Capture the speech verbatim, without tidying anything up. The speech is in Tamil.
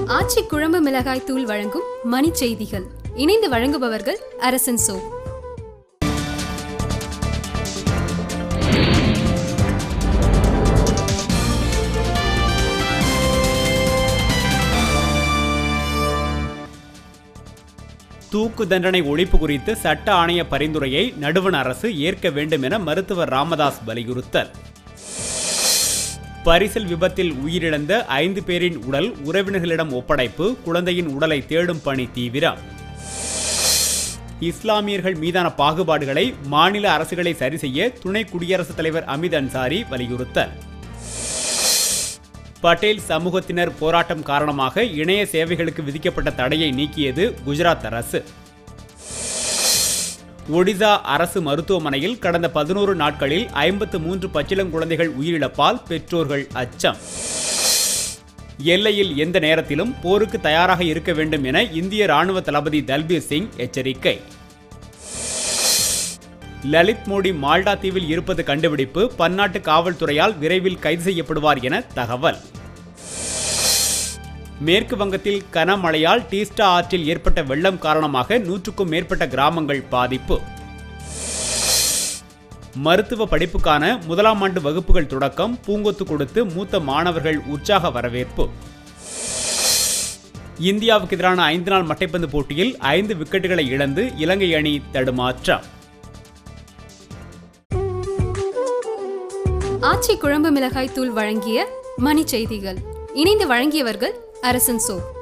ஆச்சி குழம்பு மிளகாய் தூள் வழங்கும் மணி செய்திகள். இணைந்து வழங்குபவர்கள் அரசன் சோ. தூக்கு தண்டனை ஒழிப்பு குறித்து சட்ட ஆணைய பரிந்துரையை நடுவண் அரசு ஏற்க வேண்டும் என மருத்துவர் ராமதாஸ் வலியுறுத்தல். பரிசல் விபத்தில் உயிரிழந்த ஐந்து பேரின் உடல் உறவினர்களிடம் ஒப்படைப்பு, குழந்தையின் உடலை தேடும் பணி தீவிரம். இஸ்லாமியர்கள் மீதான பாகுபாடுகளை மாநில அரசுகளை சரி செய்ய துணை குடியரசுத் தலைவர் அமித் அன்சாரி வலியுறுத்தல். பட்டேல் சமூகத்தினர் போராட்டம் காரணமாக இணைய சேவைகளுக்கு விதிக்கப்பட்ட தடையை நீக்கியது குஜராத் அரசு. ஒடிசா அரசு மருத்துவமனையில் கடந்த பதினோரு நாட்களில் ஐம்பத்து மூன்று பச்சிளங்குழந்தைகள் உயிரிழப்பால் பெற்றோர்கள் அச்சம். எல்லையில் எந்த நேரத்திலும் போருக்கு தயாராக இருக்க வேண்டும் என இந்திய ராணுவ தளபதி தல்பீர் சிங் எச்சரிக்கை. லலித் மோடி மால்டா தீவில் இருப்பது கண்டுபிடிப்பு, பன்னாட்டு காவல்துறையால் விரைவில் கைது செய்யப்படுவார் என தகவல். மேற்கு வங்கத்தில் கனமழையால் டீஸ்டா ஆற்றில் ஏற்பட்ட வெள்ளம் காரணமாக நூற்றுக்கும் மேற்பட்ட கிராமங்கள் பாதிப்பு. மருத்துவ படிப்புக்கான முதலாம் ஆண்டு வகுப்புகள் தொடக்கம், பூங்கொத்து கொடுத்து மூத்த மாணவர்கள் உற்சாக வரவேற்பு. இந்தியாவுக்கு எதிரான ஐந்து நாள் மட்டைப்பந்து போட்டியில் ஐந்து விக்கெட்டுகளை இழந்து இலங்கை அணி தடுமாற்றம். ஆச்சி குழம்பு மிளகாய் தூள் வழங்கிய மணி செய்திகள். இணைந்து வழங்கியவர்கள் அரசன் சோ.